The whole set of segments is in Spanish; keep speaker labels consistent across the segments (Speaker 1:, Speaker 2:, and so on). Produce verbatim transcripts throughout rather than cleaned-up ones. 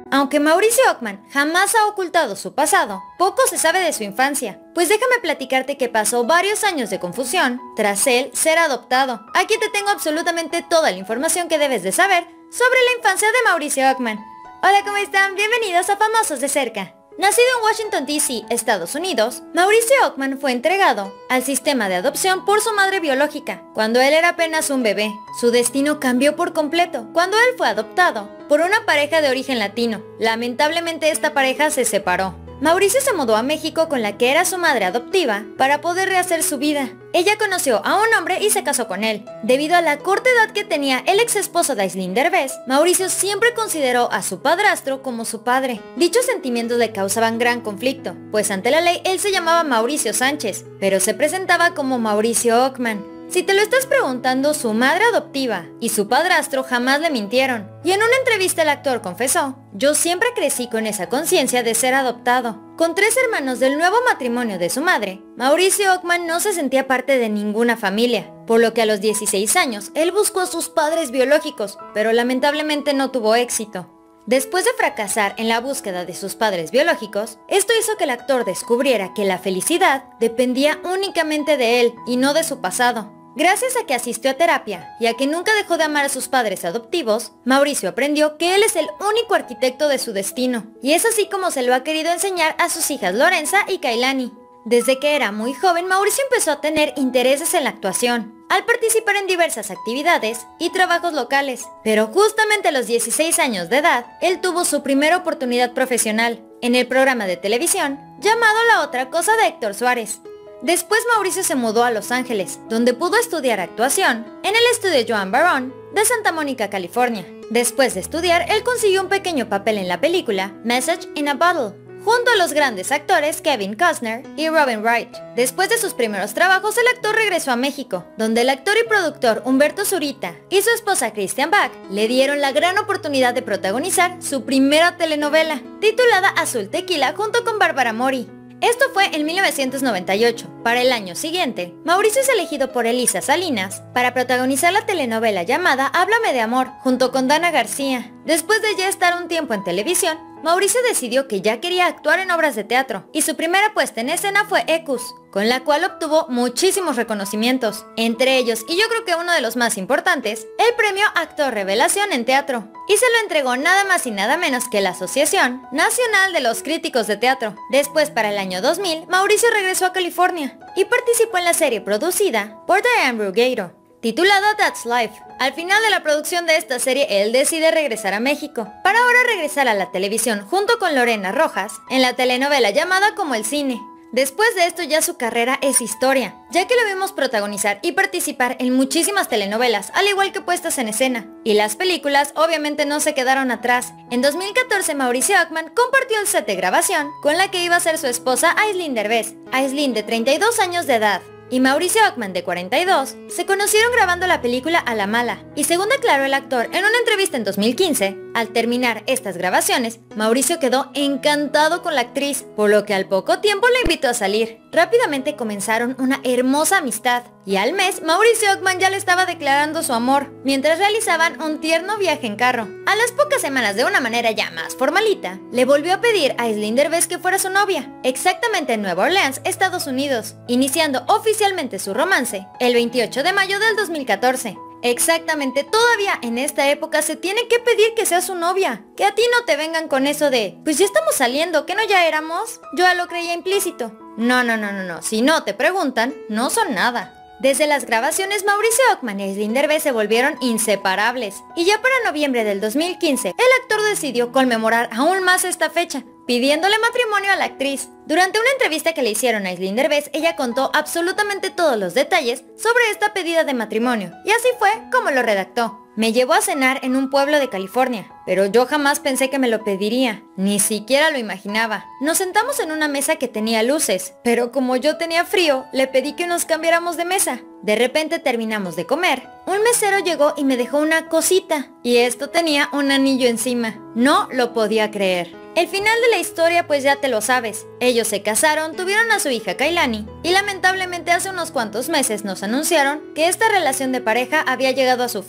Speaker 1: Aunque Mauricio Ockman jamás ha ocultado su pasado, poco se sabe de su infancia, pues déjame platicarte que pasó varios años de confusión tras él ser adoptado. Aquí te tengo absolutamente toda la información que debes de saber sobre la infancia de Mauricio Ockman. Hola, ¿cómo están? Bienvenidos a Famosos de Cerca. Nacido en Washington, D C, Estados Unidos, Mauricio Ockman fue entregado al sistema de adopción por su madre biológica cuando él era apenas un bebé. Su destino cambió por completo cuando él fue adoptado por una pareja de origen latino. Lamentablemente esta pareja se separó. Mauricio se mudó a México con la que era su madre adoptiva para poder rehacer su vida. Ella conoció a un hombre y se casó con él. Debido a la corta edad que tenía el ex esposo de Aislinn Derbez, Mauricio siempre consideró a su padrastro como su padre. Dichos sentimientos le causaban gran conflicto, pues ante la ley él se llamaba Mauricio Sánchez, pero se presentaba como Mauricio Ockman. Si te lo estás preguntando, su madre adoptiva y su padrastro jamás le mintieron. Y en una entrevista el actor confesó: yo siempre crecí con esa conciencia de ser adoptado. Con tres hermanos del nuevo matrimonio de su madre, Mauricio Ockman no se sentía parte de ninguna familia, por lo que a los dieciséis años él buscó a sus padres biológicos, pero lamentablemente no tuvo éxito. Después de fracasar en la búsqueda de sus padres biológicos, esto hizo que el actor descubriera que la felicidad dependía únicamente de él y no de su pasado. Gracias a que asistió a terapia y a que nunca dejó de amar a sus padres adoptivos, Mauricio aprendió que él es el único arquitecto de su destino, y es así como se lo ha querido enseñar a sus hijas Lorenza y Kailani. Desde que era muy joven, Mauricio empezó a tener intereses en la actuación, al participar en diversas actividades y trabajos locales. Pero justamente a los dieciséis años de edad, él tuvo su primera oportunidad profesional en el programa de televisión llamado La Otra Cosa de Héctor Suárez. Después Mauricio se mudó a Los Ángeles, donde pudo estudiar actuación en el estudio Joan Barón de Santa Mónica, California. Después de estudiar, él consiguió un pequeño papel en la película Message in a Bottle, junto a los grandes actores Kevin Costner y Robin Wright. Después de sus primeros trabajos, el actor regresó a México, donde el actor y productor Humberto Zurita y su esposa Christian Bach le dieron la gran oportunidad de protagonizar su primera telenovela, titulada Azul Tequila, junto con Bárbara Mori. Esto fue en mil novecientos noventa y ocho. Para el año siguiente, Mauricio es elegido por Elisa Salinas para protagonizar la telenovela llamada Háblame de Amor, junto con Dana García. Después de ya estar un tiempo en televisión, Mauricio decidió que ya quería actuar en obras de teatro, y su primera puesta en escena fue Ecus, con la cual obtuvo muchísimos reconocimientos, entre ellos, y yo creo que uno de los más importantes, el premio Actor Revelación en Teatro, y se lo entregó nada más y nada menos que la Asociación Nacional de los Críticos de Teatro. Después, para el año dos mil, Mauricio regresó a California y participó en la serie producida por Diane Brugueiro, titulada That's Life. Al final de la producción de esta serie, él decide regresar a México, para ahora regresar a la televisión junto con Lorena Rojas, en la telenovela llamada Como el Cine. Después de esto ya su carrera es historia, ya que lo vimos protagonizar y participar en muchísimas telenovelas, al igual que puestas en escena. Y las películas obviamente no se quedaron atrás. En dos mil catorce Mauricio Ockman compartió el set de grabación con la que iba a ser su esposa Aislinn Derbez. Aislinn, de treinta y dos años de edad, y Mauricio Ockman, de cuarenta y dos, se conocieron grabando la película A la Mala, y según declaró el actor en una entrevista en dos mil quince, al terminar estas grabaciones, Mauricio quedó encantado con la actriz, por lo que al poco tiempo la invitó a salir. Rápidamente comenzaron una hermosa amistad, y al mes Mauricio Ockman ya le estaba declarando su amor, mientras realizaban un tierno viaje en carro. A las pocas semanas, de una manera ya más formalita, le volvió a pedir a Aislinn Derbez que fuera su novia, exactamente en Nueva Orleans, Estados Unidos, iniciando oficialmente su romance el veintiocho de mayo del dos mil catorce. Exactamente, todavía en esta época se tiene que pedir que sea su novia. Que a ti no te vengan con eso de, pues ya estamos saliendo, ¿que no ya éramos? Yo ya lo creía implícito. No, no, no, no, no, si no te preguntan, no son nada. Desde las grabaciones, Mauricio Ockman y Aislinn Derbez se volvieron inseparables, y ya para noviembre del dos mil quince, el actor decidió conmemorar aún más esta fecha, pidiéndole matrimonio a la actriz. Durante una entrevista que le hicieron a Aislinn Derbez, ella contó absolutamente todos los detalles sobre esta pedida de matrimonio, y así fue como lo redactó. Me llevó a cenar en un pueblo de California, pero yo jamás pensé que me lo pediría, ni siquiera lo imaginaba. Nos sentamos en una mesa que tenía luces, pero como yo tenía frío, le pedí que nos cambiáramos de mesa. De repente terminamos de comer. Un mesero llegó y me dejó una cosita, y esto tenía un anillo encima. No lo podía creer. El final de la historia pues ya te lo sabes. Ellos se casaron, tuvieron a su hija Kailani, y lamentablemente hace unos cuantos meses nos anunciaron que esta relación de pareja había llegado a su fin.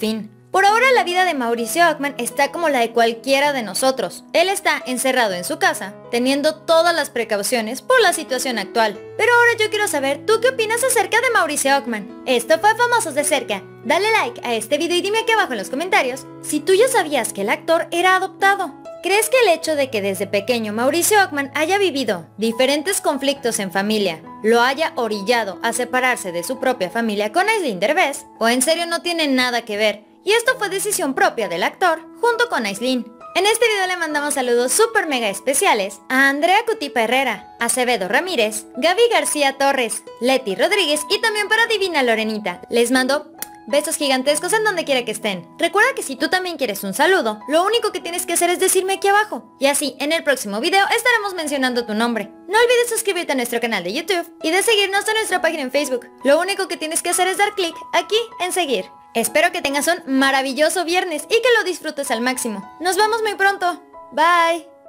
Speaker 1: Por ahora la vida de Mauricio Ockman está como la de cualquiera de nosotros. Él está encerrado en su casa, teniendo todas las precauciones por la situación actual. Pero ahora yo quiero saber, ¿tú qué opinas acerca de Mauricio Ockman? Esto fue Famosos de Cerca. Dale like a este video y dime aquí abajo en los comentarios si tú ya sabías que el actor era adoptado. ¿Crees que el hecho de que desde pequeño Mauricio Ockman haya vivido diferentes conflictos en familia lo haya orillado a separarse de su propia familia con Aislinn Derbez? ¿O en serio no tiene nada que ver? Y esto fue decisión propia del actor, junto con Aislinn. En este video le mandamos saludos super mega especiales a Andrea Cutipa Herrera, Acevedo Ramírez, Gaby García Torres, Leti Rodríguez y también para Divina Lorenita. Les mando besos gigantescos en donde quiera que estén. Recuerda que si tú también quieres un saludo, lo único que tienes que hacer es decirme aquí abajo. Y así, en el próximo video estaremos mencionando tu nombre. No olvides suscribirte a nuestro canal de YouTube y de seguirnos en nuestra página en Facebook. Lo único que tienes que hacer es dar clic aquí en seguir. Espero que tengas un maravilloso viernes y que lo disfrutes al máximo. Nos vemos muy pronto. Bye.